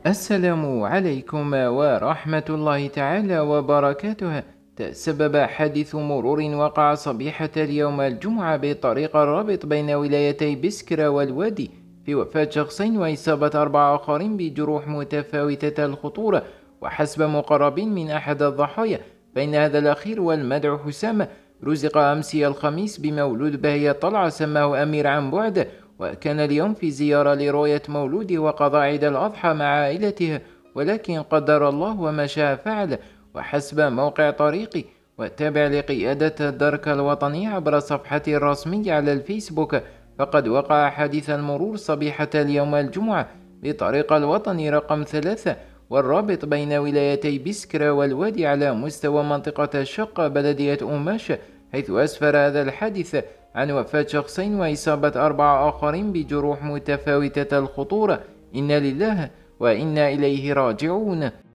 السلام عليكم ورحمة الله تعالى وبركاته. تسبب حادث مرور وقع صبيحة اليوم الجمعة بطريق الرابط بين ولايتي بسكرة والوادي في وفاة شخصين وإصابة 4 آخرين بجروح متفاوتة الخطورة، وحسب مقربين من أحد الضحايا بين هذا الأخير والمدعو حسام رزق أمس الخميس بمولود بهية طلعة سماه أمير عن بعد، وكان اليوم في زيارة لرؤية مولوده وقضاء عيد الأضحى مع عائلته، ولكن قدر الله وما شاء فعل. وحسب موقع طريقي والتابع لقيادة الدرك الوطني عبر صفحته الرسمية على الفيسبوك، فقد وقع حادث المرور صبيحة اليوم الجمعة بطريق الوطني رقم 3 والرابط بين ولايتي بسكرة والوادي على مستوى منطقة الشقة بلدية أماش، حيث أسفر هذا الحادث عن وفاة شخصين وإصابة 4 آخرين بجروح متفاوتة الخطورة. إنا لله وإنا إليه راجعون.